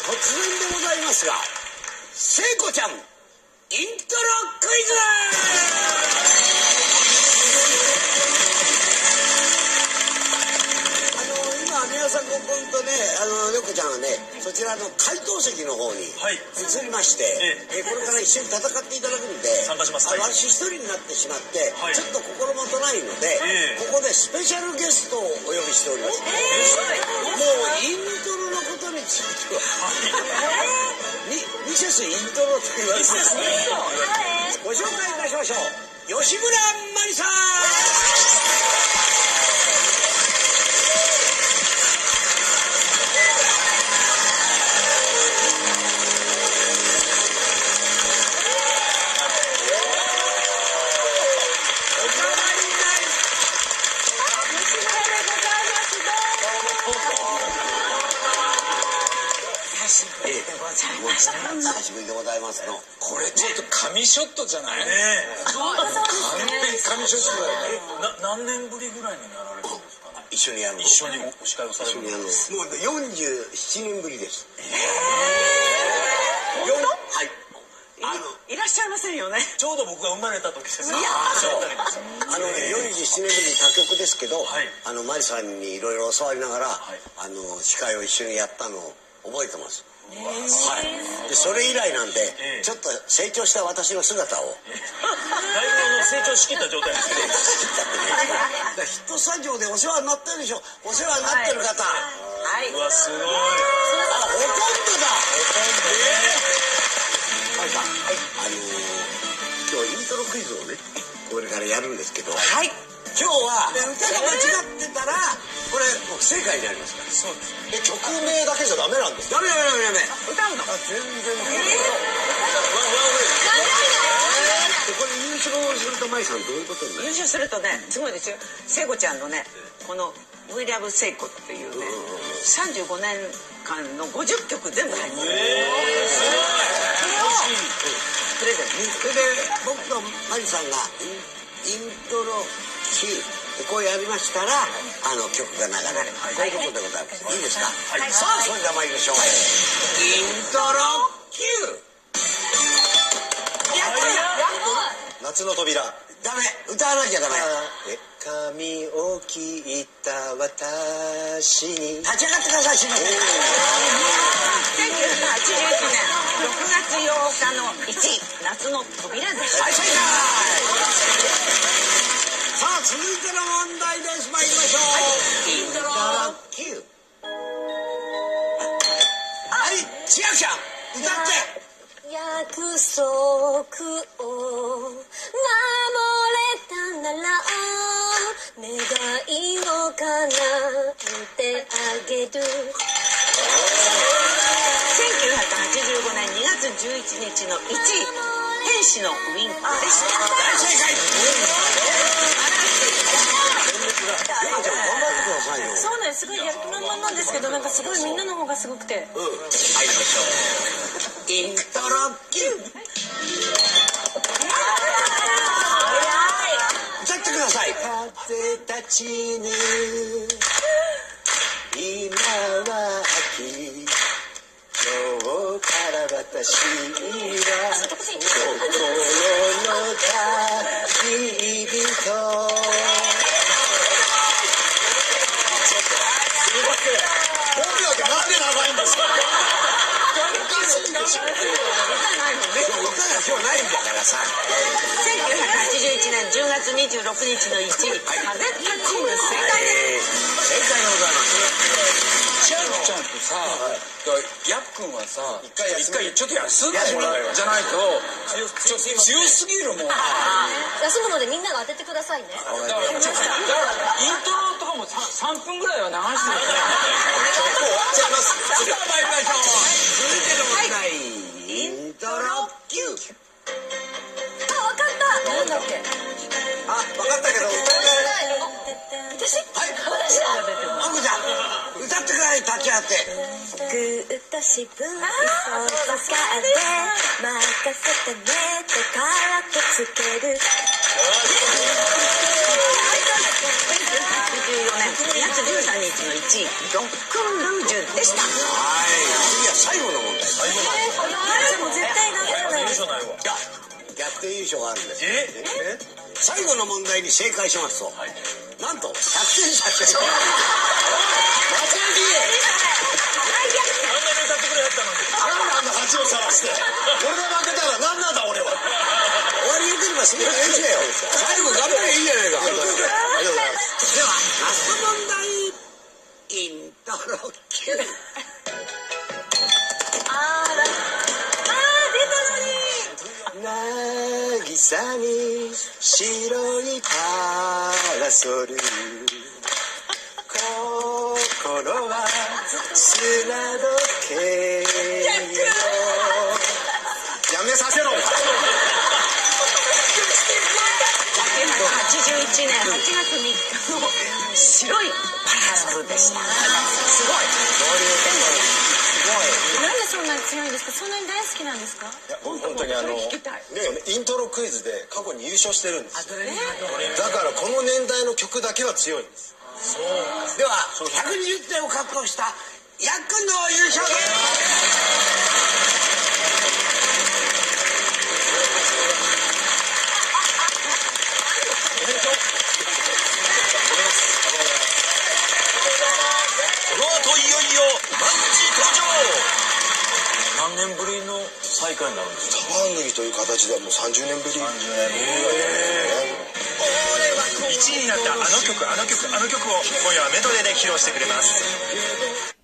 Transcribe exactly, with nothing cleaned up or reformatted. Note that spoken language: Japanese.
突然でございますが、聖子ちゃんイントロクイズ。あの今皆さんこことね、あの聖子ちゃんはね、そちらの回答席の方に移りまして、はい、えこれから一緒に戦っていただくんで、参加します。はい、私一人になってしまって、はい、ちょっと心もとないので、えー、ここでスペシャルゲストをお呼びしております。えー、もうイントロのことについては、ミセスイントロと言われてます。ご紹介いたしましょう。吉村麻里さん。久しぶりでございますの。 これちょっと神ショットじゃないね。完璧神ショットだよね。な何年ぶりぐらいにやられるんですかね。 一緒にやるの。 一緒にお司会をされるの。 もうよんじゅうななねんぶりです。ええ。本当？ はい。 あのいらっしゃいませんよね。 ちょうど僕が生まれた時です。 いやあのねよんじゅうななねんぶりに他局ですけど、あのマリさんにいろいろ教わりながら、あの司会を一緒にやったのを覚えてます。はい、でそれ以来なんで、えー、ちょっと成長した私の姿を、 えー、だいぶ成長しきった状態ですけどヒットスタジオでお世話になってるでしょ。お世話になってる方、 はい、うわすごい。あ、 ほとんどだ。 ほとんどね。 はい、あのー、今日イントロクイズをねこれからやるんですけど、 はい、 今日は歌が間違ってたらこれもう不正解になりますから。 そうです。 え、曲名だけじゃダメなんです。ダメダメダメダメ。 歌うの？ あ、全然。えー、これ優勝するとマイさんどういうことになる？ 優勝するとね、すごいですよ。聖子ちゃんのね、このWe Love聖子っていうね、さんじゅうごねんかんのごじゅっきょく全部入ってる。えー、すごい。それをプレゼント。 それで僕とマリさんがイントロキーこうやりましたら、あの曲が流れる。こういうことでございます。いいですか？はい。さあ、それでは参りましょう。イントロキュー。 やった。 夏の扉。ダメ。歌わなきゃダメ。髪を切った私に。立ち上がってください。せんきゅうひゃくはちじゅうきゅうねんろくがつようかのいち夏の扉です。 はい、正解。さあ続いての問題です。参りましょう。 イントロキュー。はい、千秋ちゃん歌って。 約束を守れたなら願いを叶えてあげる。 せんきゅうひゃくはちじゅうごねんにがつじゅういちにちのいちい天使のウィンクでした。 大正解。 そうね、すごいやる気満々なんですけど、なんかすごいみんなの方がすごくて。 うん、入りましょう。イントロキュー。歌ってください。風立ちぬ今は秋、今日から私は心の旅人。なんで長いんですか？歌ないもんね。歌が今日ないんだからさ。 せんきゅうひゃくはちじゅういちねんじゅうがつにじゅうろくにちのいちい、風立ちぬ。正解でございます。 千秋ちゃんとさ、やっくんはさ、一回ちょっと休んでもらうじゃないと強すぎるもん。 休むのでみんなが当ててくださいね。 だからイントロとかもさんぷんぐらいは流してる。 終わっちゃいます。さあ参りましょう。続いての問題。イントロキュー。 あ、わかった。なんだっけ。 あ、わかったけど歌えない。 私？ はい。 私だ。 あこちゃん、歌ってください。立ち会って。 ぐっと渋いそうさかで任せてねってからとつける。 せんきゅうひゃくはちじゅうよねんにがつじゅうさんにちのいちいロックンルージュでした。 はい。次は最後の問ことないわ。 いや逆転優勝があるんです。 ええ最後の問題に正解しますと、はい、なんとひゃくてん差し上げます。まさにあんなに歌ってくれやったのに。 なんであんな恥をさらして俺が負けたら何なんだ俺は。終わりよければ締めたらいいんだよ。最後頑張ればいいじゃないか。ありがとうございます。ではラスト問題、イントロキュー。 あーあー出たのに。 渚に白いパラソル、心は砂時計よ。やめさせろ。はちじゅういちねんはちがつみっかの白いパラソルでした。すごい。 なんでそんなに強いんですか。そんなに大好きなんですか。 いや本当にあのイントロクイズで過去に優勝してるんです。だからこの年代の曲だけは強いんです。そうではひゃくにじゅってんを獲得したやっくんの優勝です。 この後いよいよマッチ登場。何年ぶりの再会になるんですか。 歌番組という形ではもうさんじゅうねんぶり。さんじゅうねんぶり。 いちいになったあの曲あの曲あの曲を今夜はメドレーで披露してくれます。